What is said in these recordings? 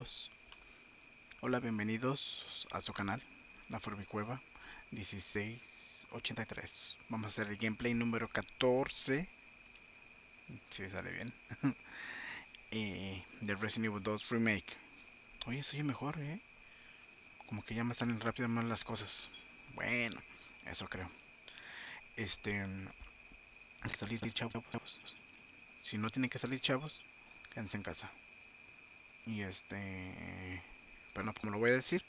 Hola, bienvenidos a su canal, La Formicueva 1683. Vamos a hacer el gameplay número 14, si sale bien, de Resident Evil 2 Remake. Oye, se oye mejor, como que ya me salen rápido más las cosas. Bueno, eso creo. Hay que salir, chavos. Si no tienen que salir, chavos, quédense en casa. Y pero no, como lo voy a decir.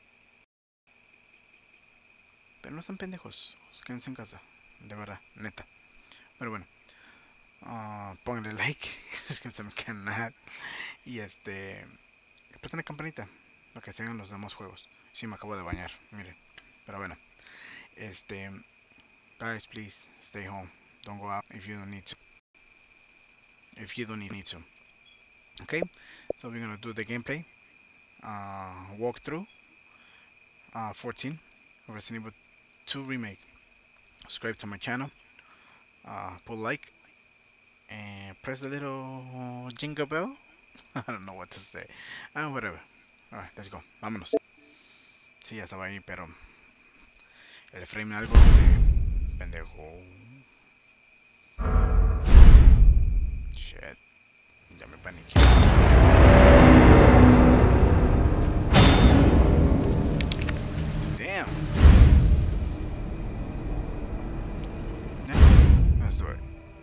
Pero no están pendejos, quédense en casa, de verdad, neta. Pero bueno, pónganle like, suscríbanse a mi canal y aprieten la campanita para que sigan los demás juegos. Sí, me acabo de bañar, miren. Pero bueno, este, guys, please stay home. Don't go out if you don't need to. If you don't need to. Okay, so we're gonna do the gameplay, walkthrough, 14, Resident Evil 2 Remake. Subscribe to my channel, put like, and press the little jingle bell. I don't know what to say. Whatever. Alright, let's go. Vámonos. Sí, ya estaba ahí, pero el frame algo se pendejo. Shit. Ya me paniqué. Damn. Yeah, let's do it.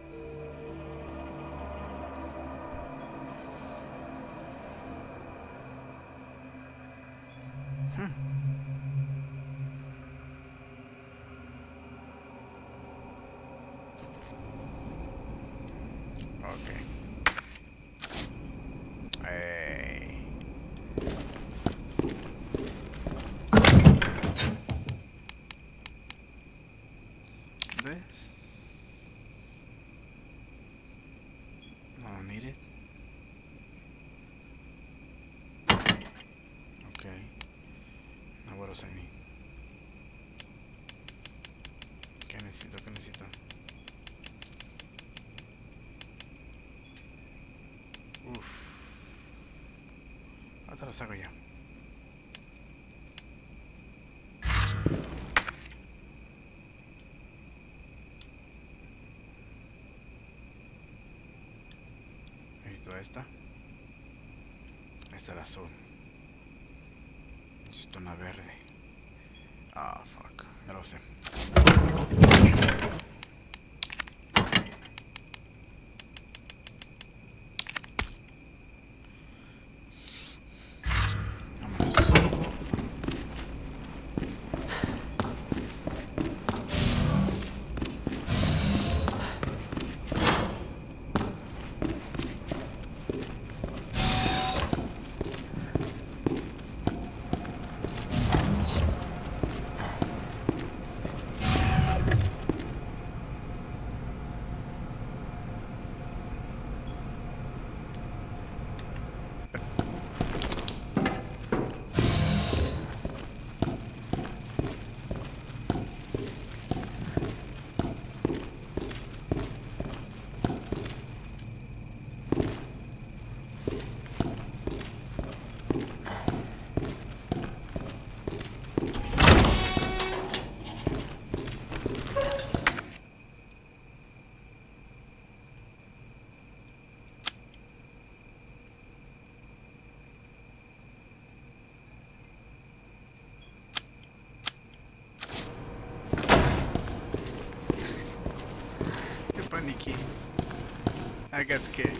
Okay. Hey. This. I don't need it. Okay. Now what else I need? ¿Qué necesito? ¿Qué necesito? Uf. Ahora los hago ya. Necesito esta. Esta es la azul. Necesito una verde. Ah, fuck. Ya lo sé. Paniqué. I got scared.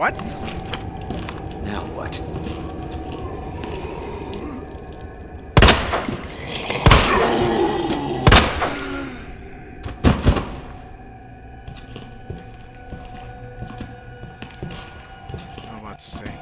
What? Now what? I'm about to say.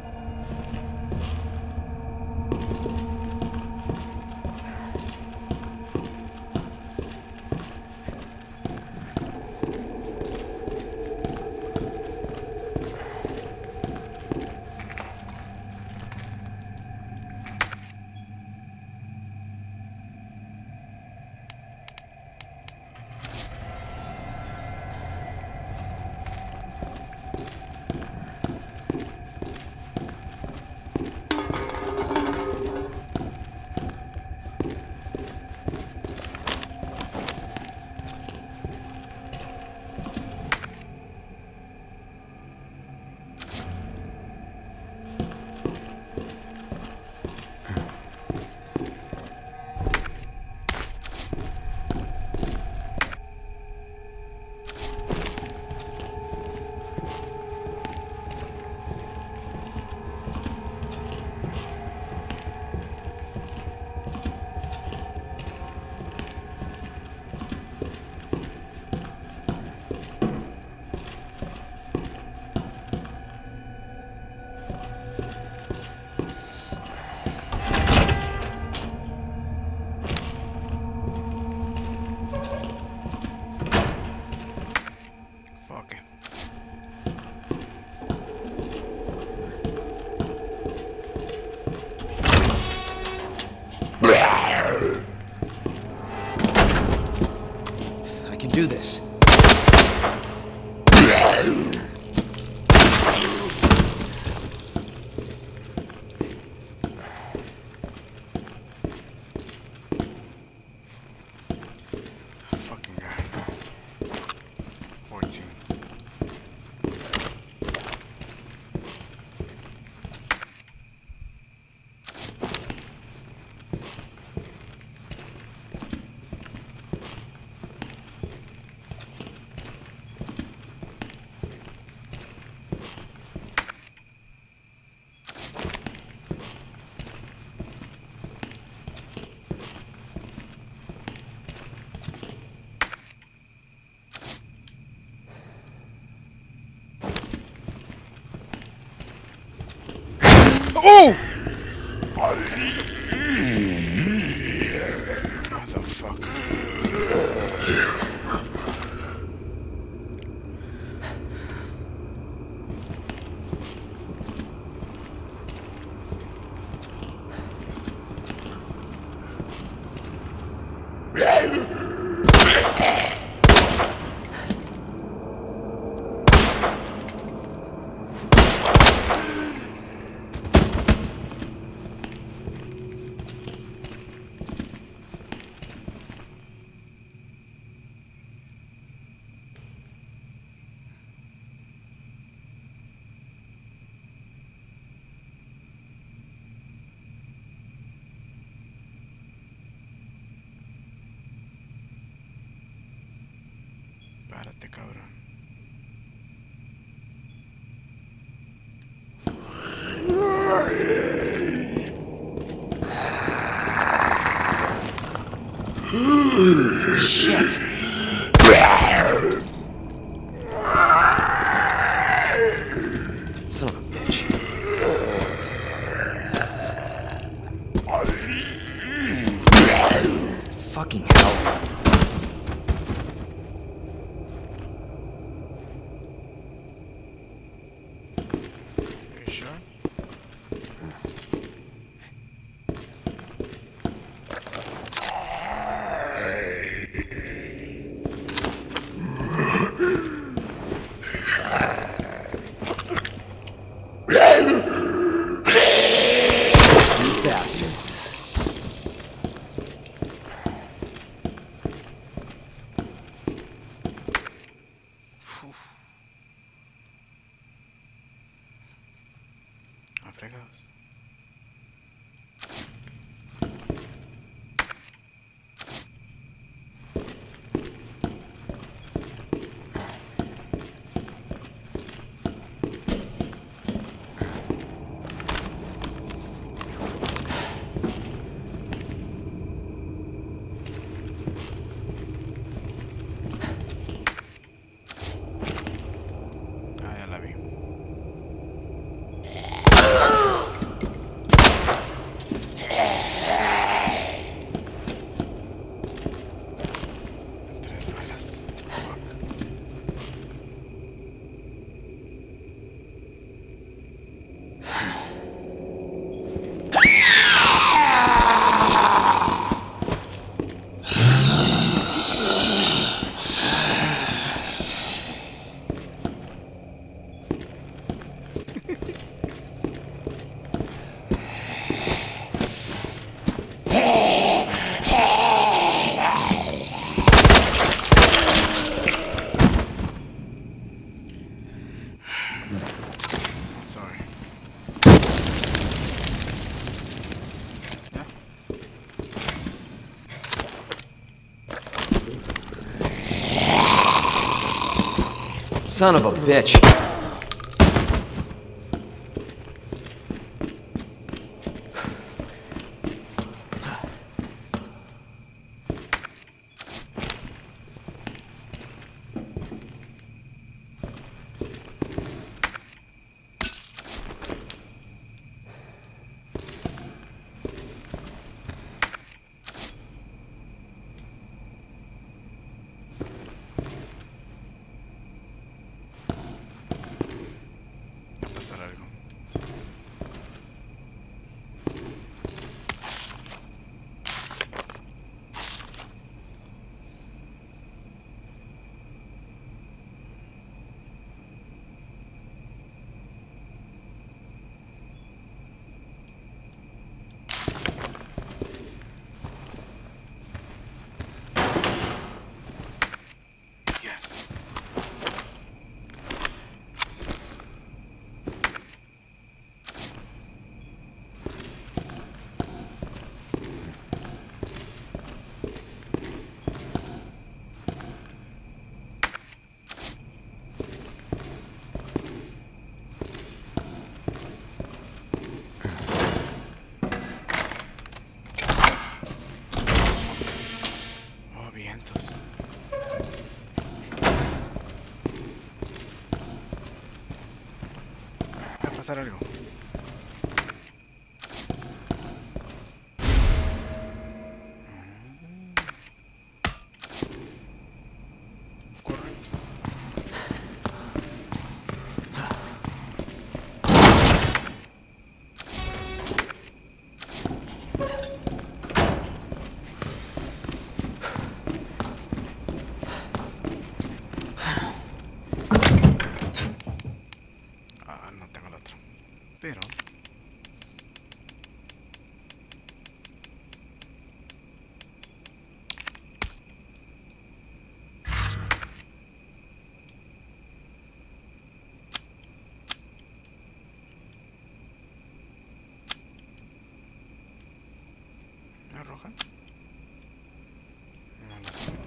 Fuck. I can do this. Fucking guy. 14. Oh! Motherfucker. Párate, cabrón. Shit! Son of a bitch. Fucking hell. You sure? You bastard. Son of a bitch. Va a pasar algo. Yes. Oh, vientos. Va a pasar algo. Corre. Ah, no tengo el otro. Pero ¿la roja? No lo sé.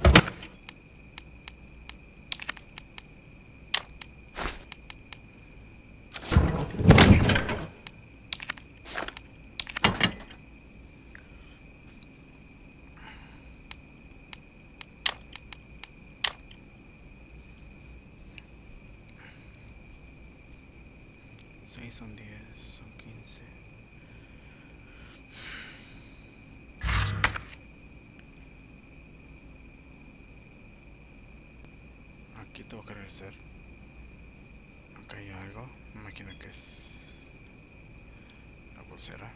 Seis son 10, son 15. Aquí tengo que regresar. Acá hay algo. Me imagino que es la pulsera.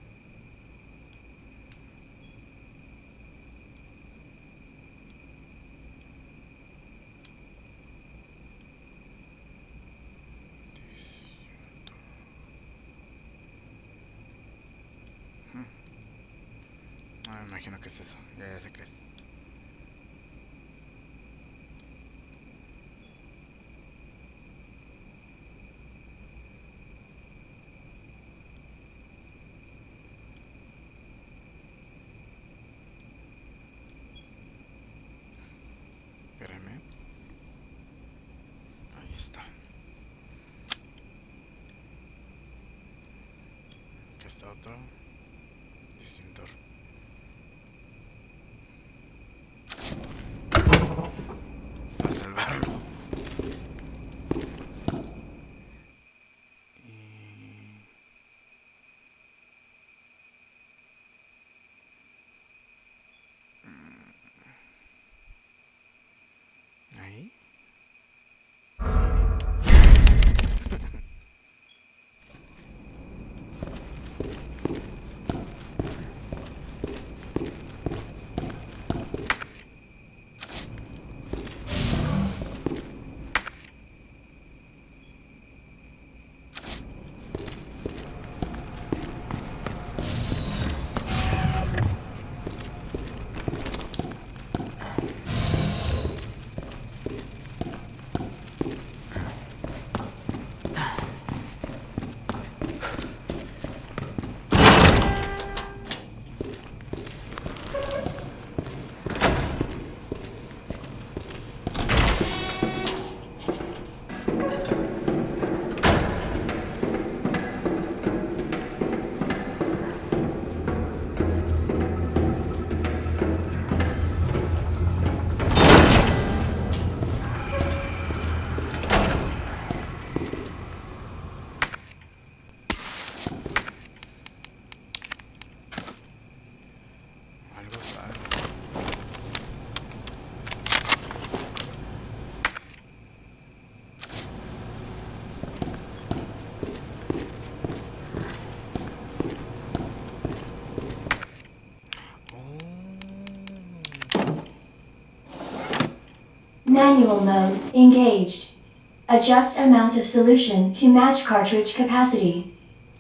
No, me imagino que es eso. Ya sé que es. Espérame. Ahí está. Aquí está otro. Distintor. Para salvarlo. Y... ahí. Manual mode engaged. Adjust amount of solution to match cartridge capacity.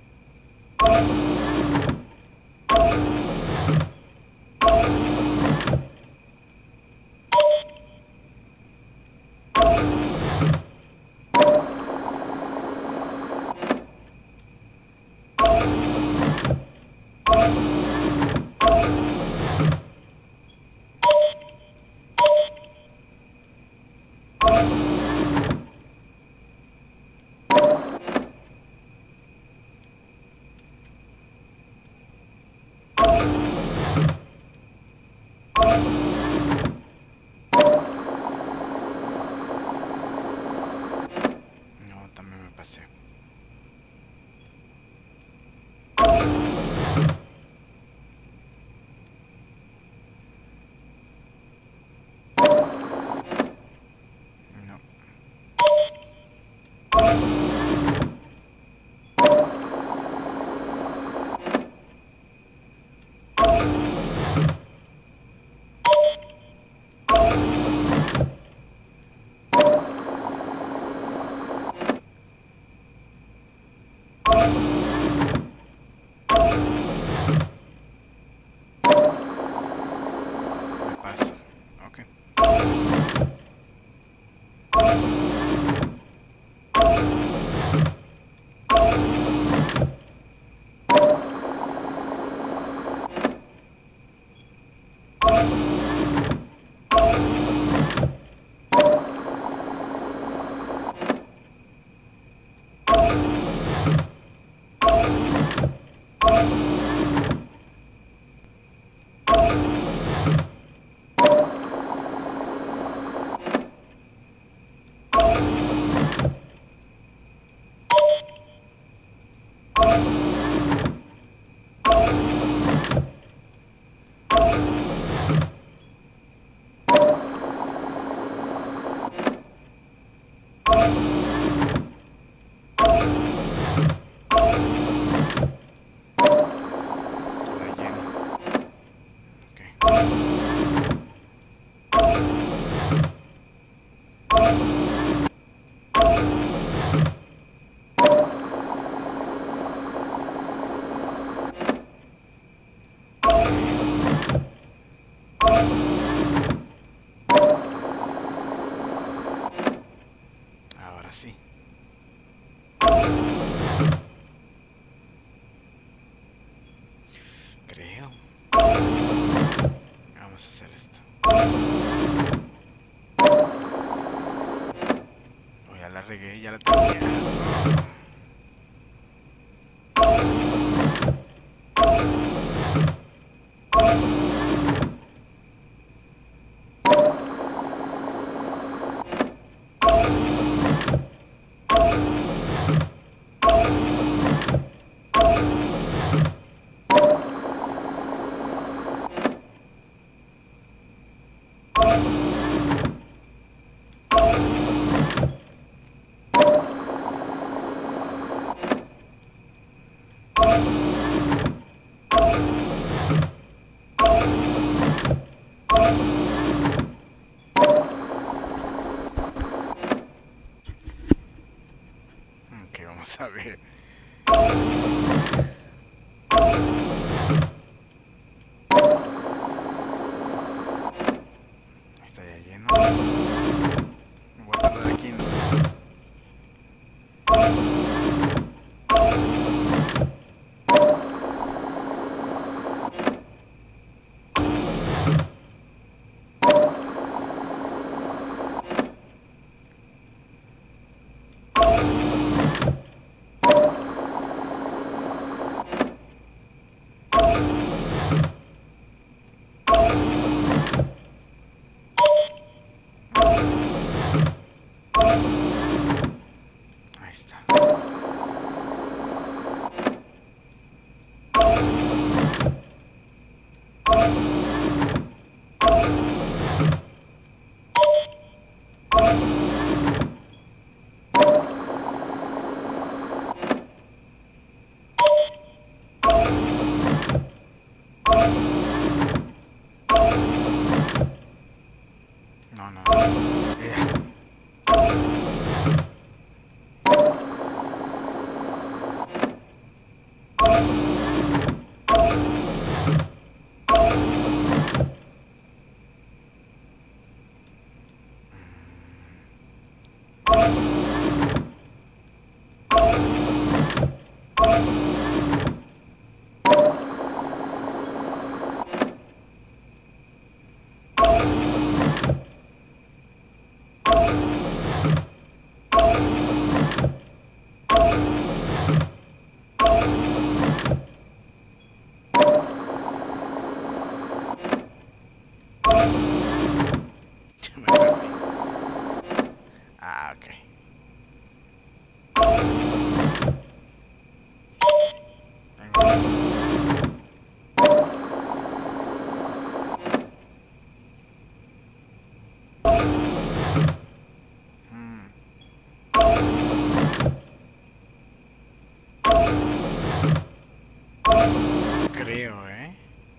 No, también me pasé. No. Me paso. Ok. La lleno. Ok. Ahora sí. Creo. Vamos a hacer esto. Oh, ya la regué, ya la tenía. Ok, vamos a ver. Está ya lleno. Me voy a tardar aquí. Me perdí. Ah, ok. Hmm. Creo, ¿eh?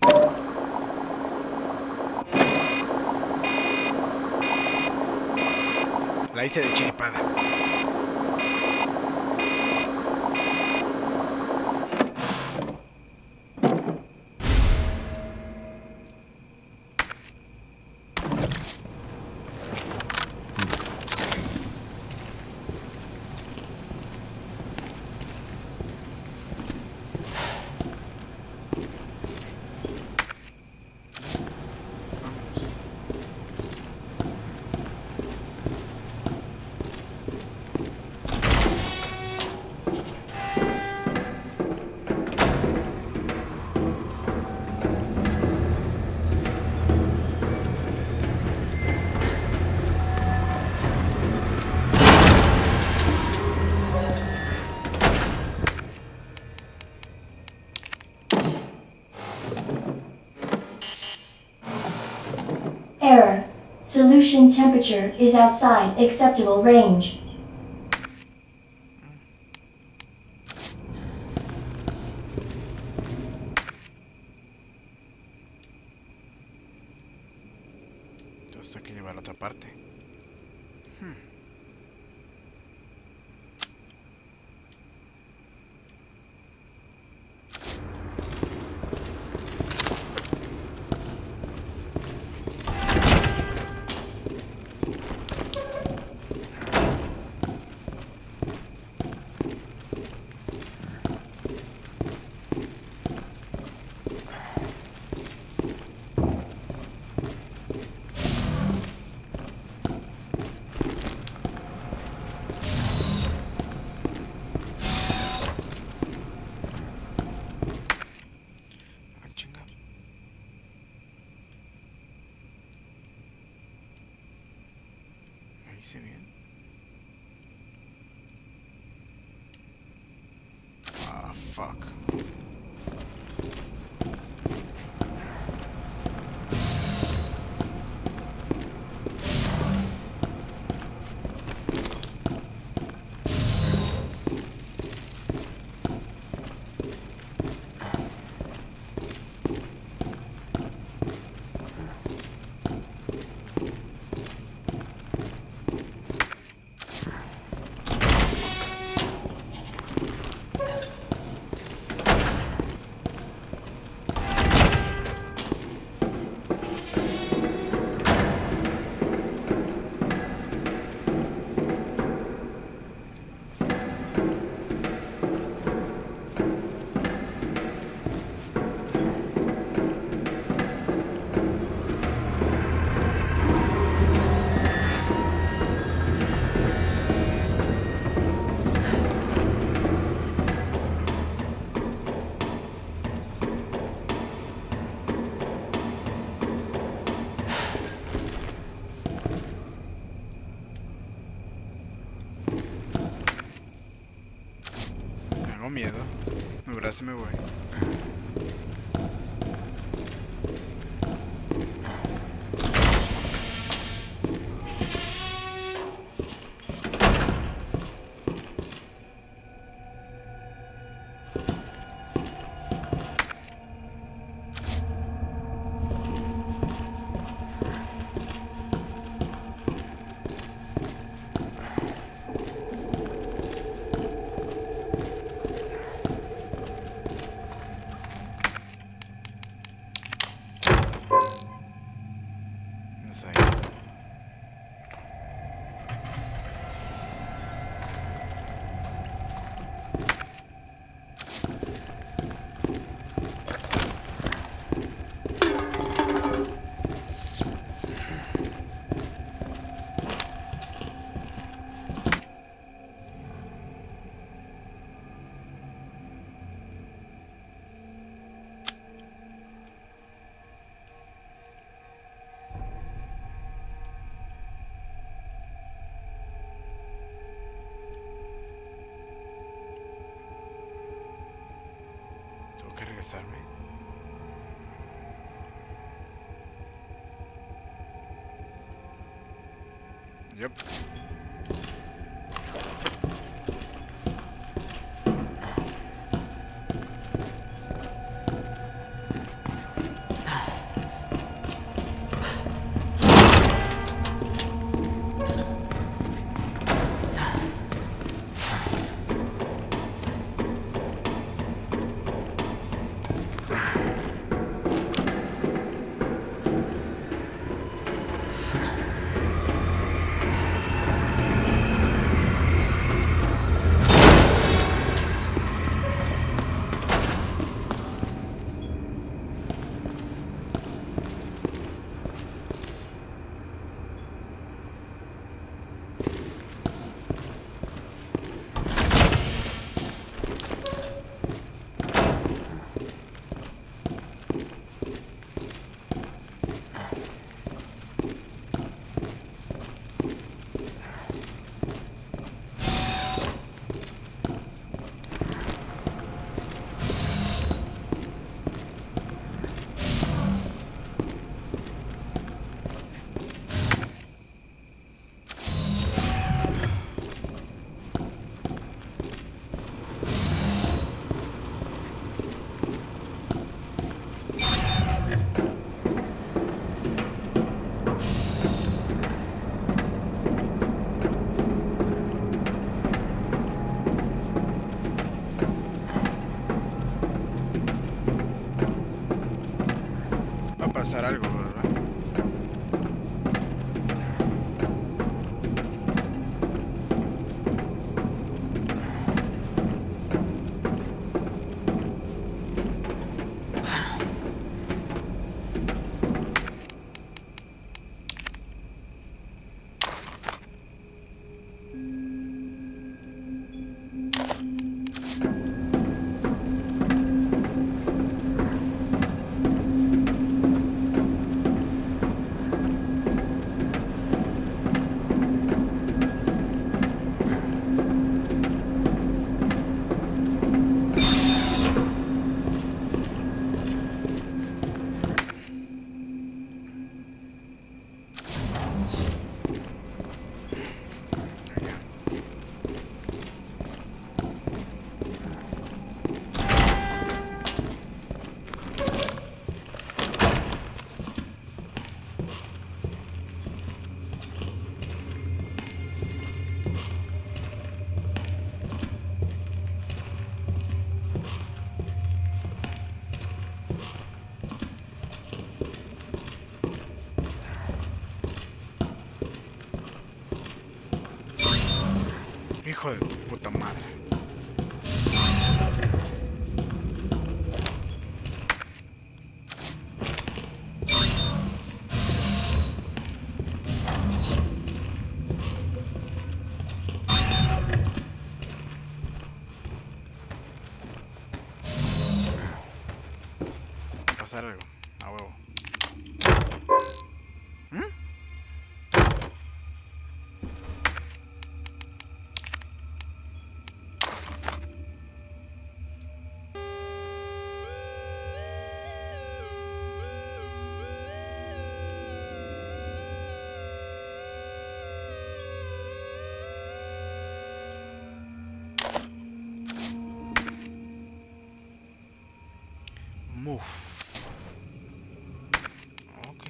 La hice de chiripada. Error. Solution temperature is outside acceptable range. Entonces hay que llevar a la otra parte. Hmm. Ah, chinga. Ahí se bien. Ah, fuck. Tengo miedo. Me abrazo y me voy. regresarme. Yup. Va a pasar algo, ¿verdad? Hijo de tu puta madre. Va a pasar algo, a huevo. ¿Mm? Move. Ok.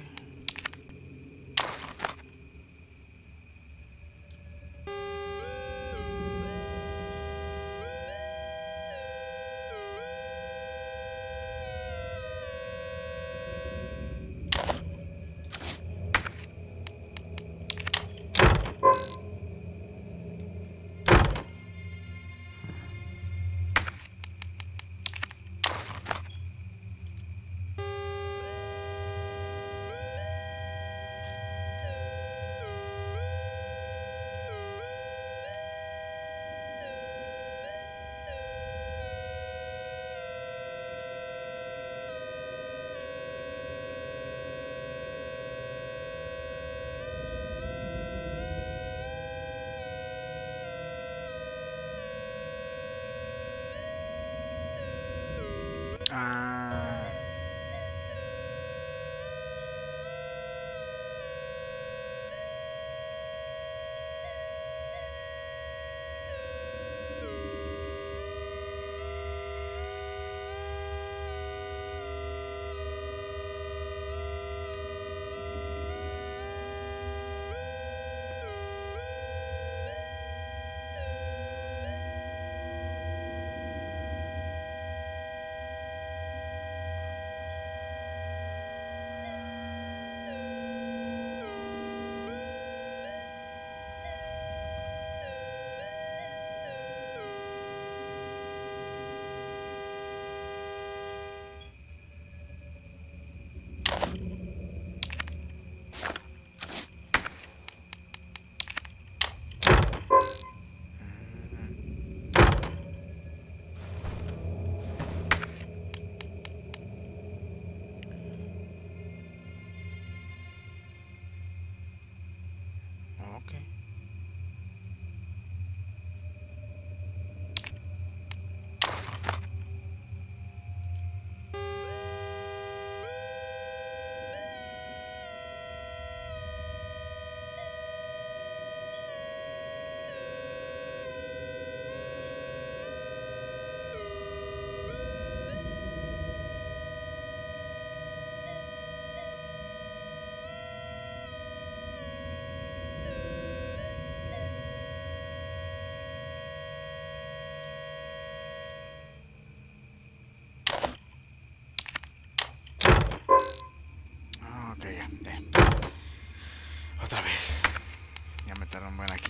Ok. Ok, ya. Otra vez. Ya me tardé un buen aquí.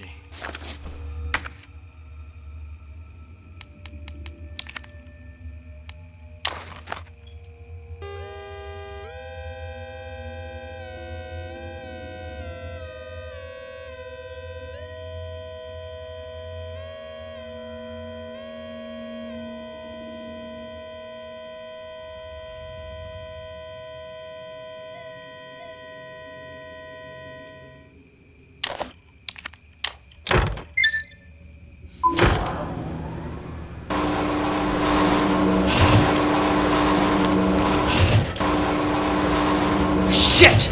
Shit!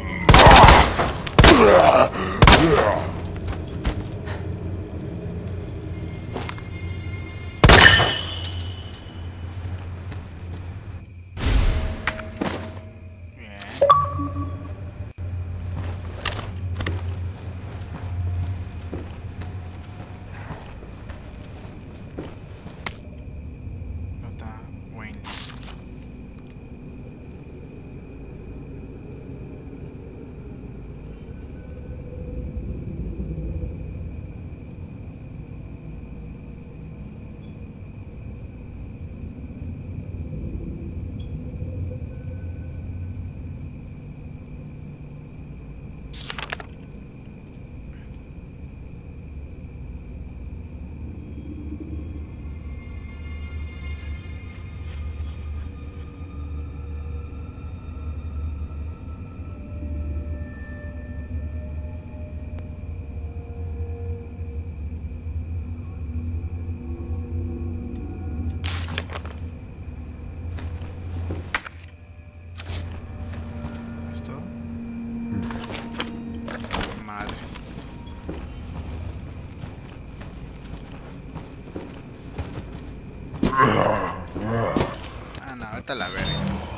Bien. Nota Wayne. ¿Es todo? Madre. Ah, no, ahorita la verga.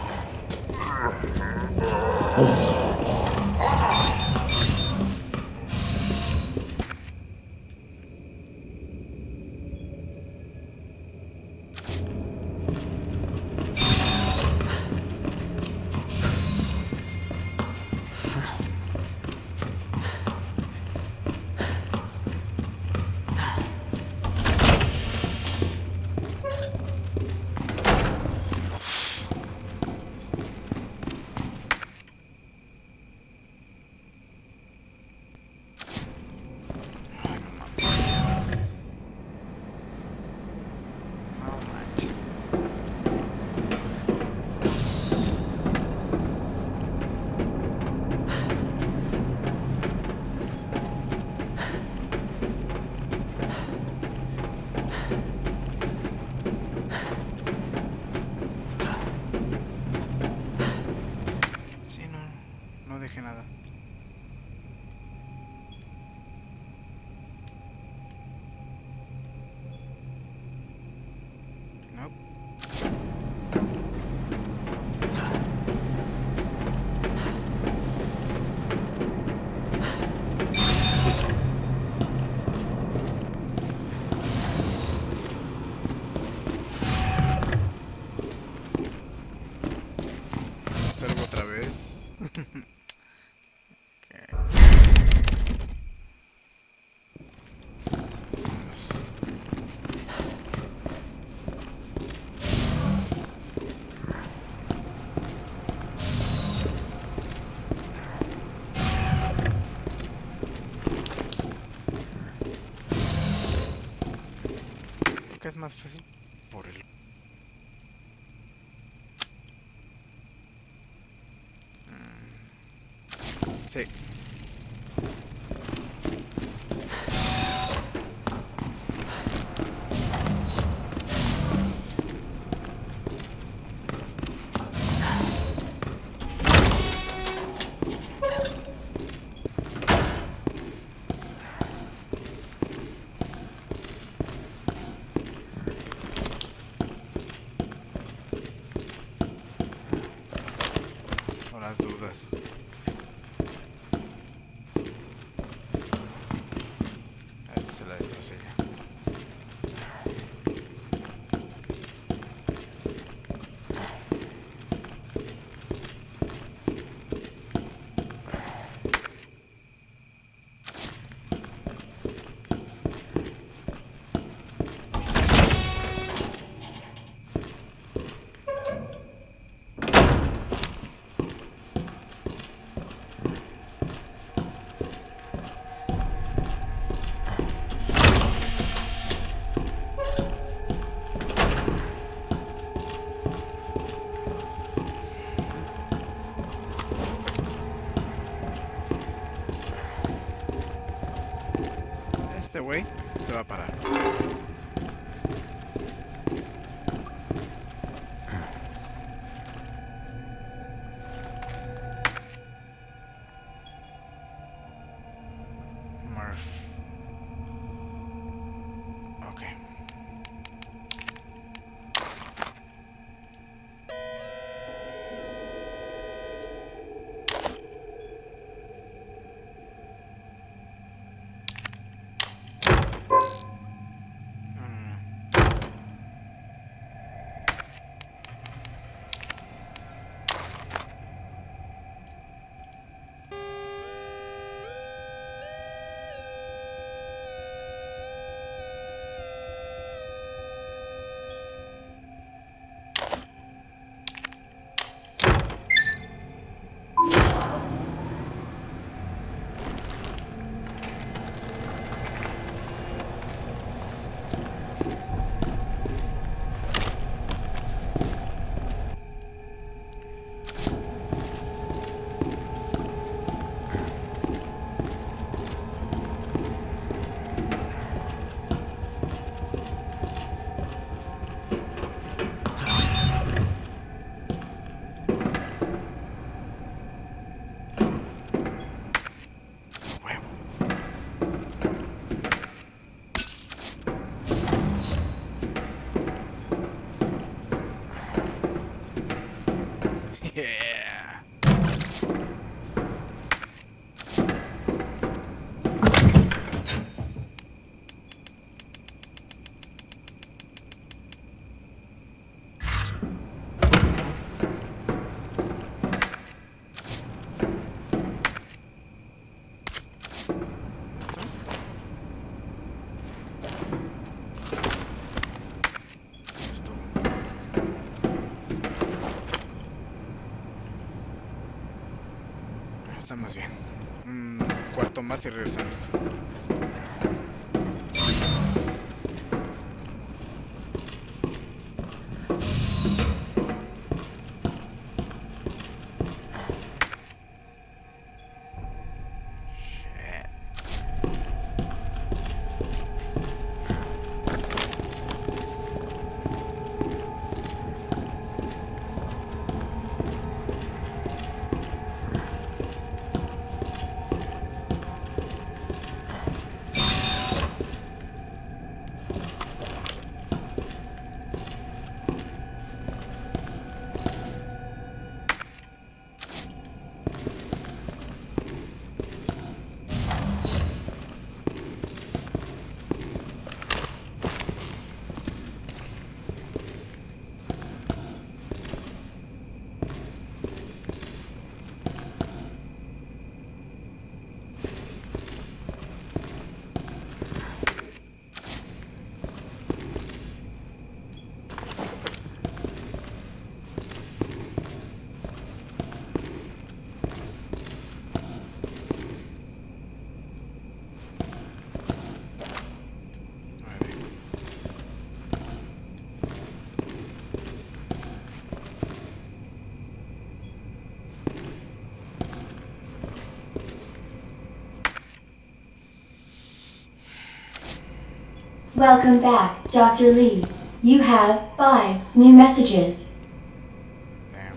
Ay, no mames. No manches. Sí, no, no dejé nada. Nope. Observo otra vez. Ok, vámonos. Creo que es más fácil por el... Sí. este güey se va a parar. Murph. Ok. Yeah. Esto. Estamos bien. Un cuarto más y regresamos. Shit. Welcome back, Dr. Lee. You have 5 new messages. Damn.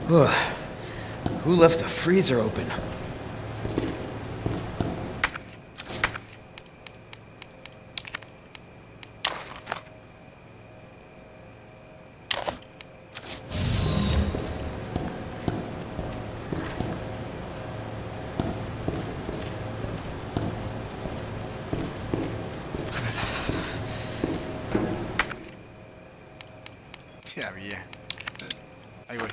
Ugh. Who left the freezer open? Sí, había. Ahí voy.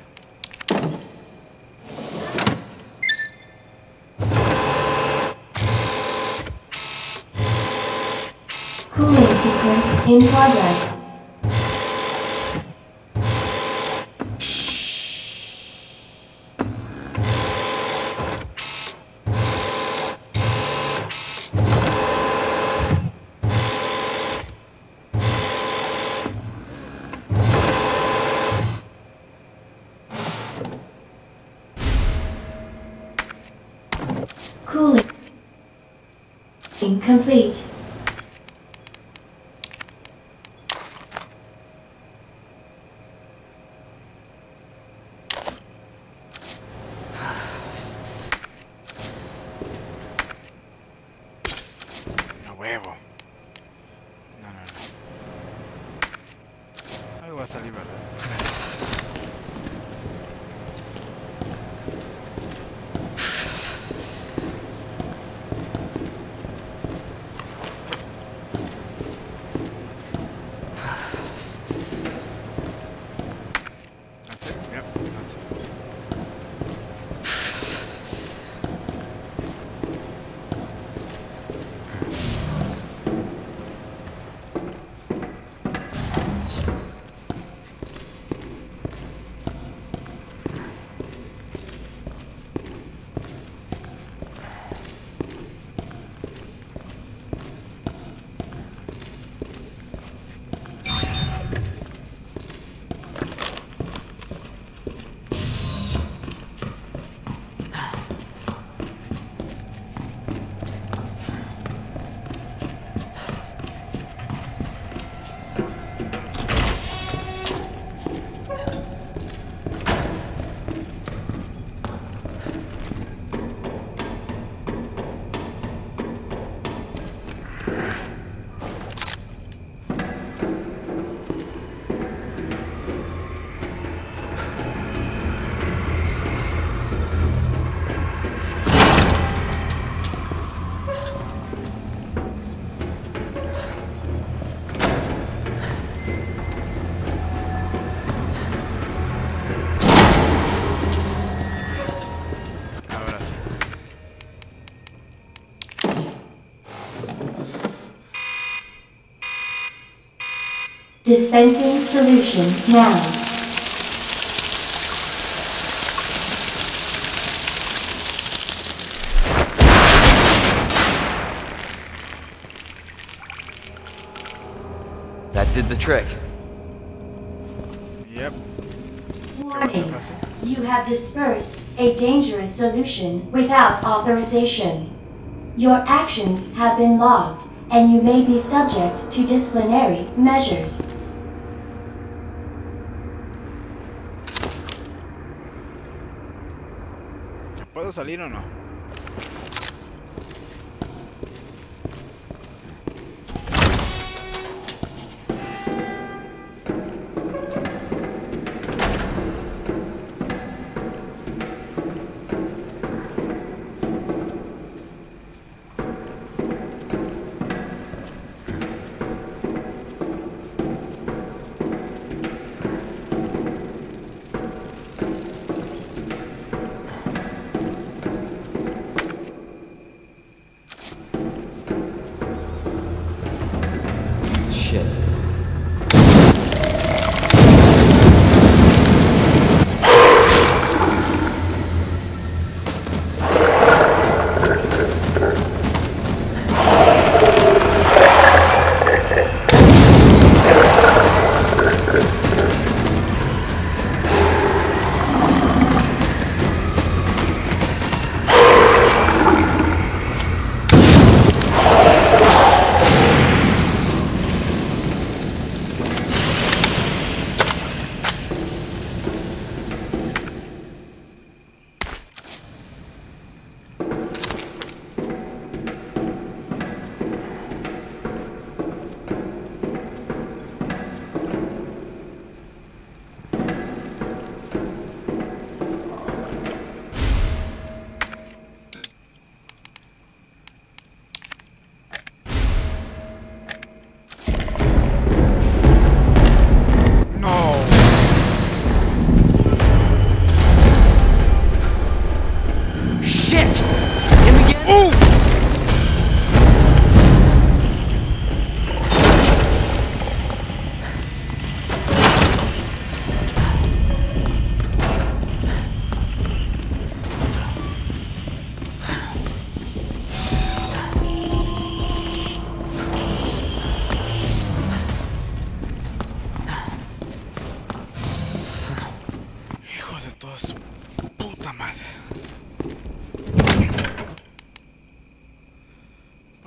Cooling sequence in progress. Cooling complete. No huevo. No, no, no. Algo va a salir, ¿verdad? That's it? Yep, that's it. Ahora sí. Dispensing solution now. That did the trick. Yep. Warning. You have dispersed a dangerous solution without authorization. Your actions have been logged, and you may be subject to disciplinary measures. ¿Puedo salir o no? Shit.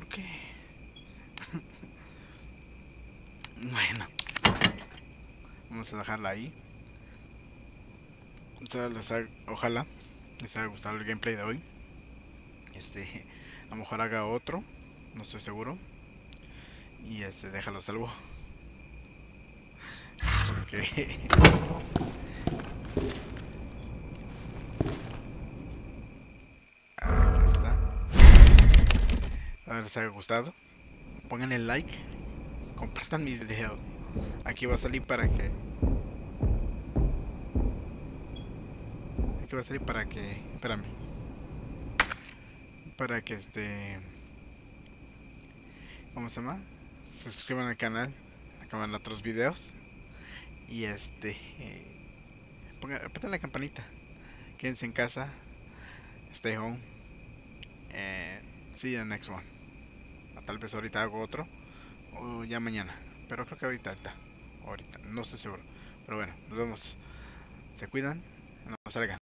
Ok. Bueno, vamos a dejarla ahí. Ojalá les haya gustado el gameplay de hoy. A lo mejor haga otro, no estoy seguro. Y déjalo salvo. Porque aquí está. A ver si les haya gustado. Pongan el like. Compartan mis videos. Aquí va a salir para que. Aquí va a salir para que. Espérame. Para que ¿cómo se llama? Se suscriban al canal. Acaban otros videos. Y apreten la campanita. Quédense en casa. Stay home. And see you next one. Tal vez ahorita hago otro. O ya mañana. Pero creo que ahorita. No estoy seguro. Pero bueno, nos vemos. Se cuidan. No salgan.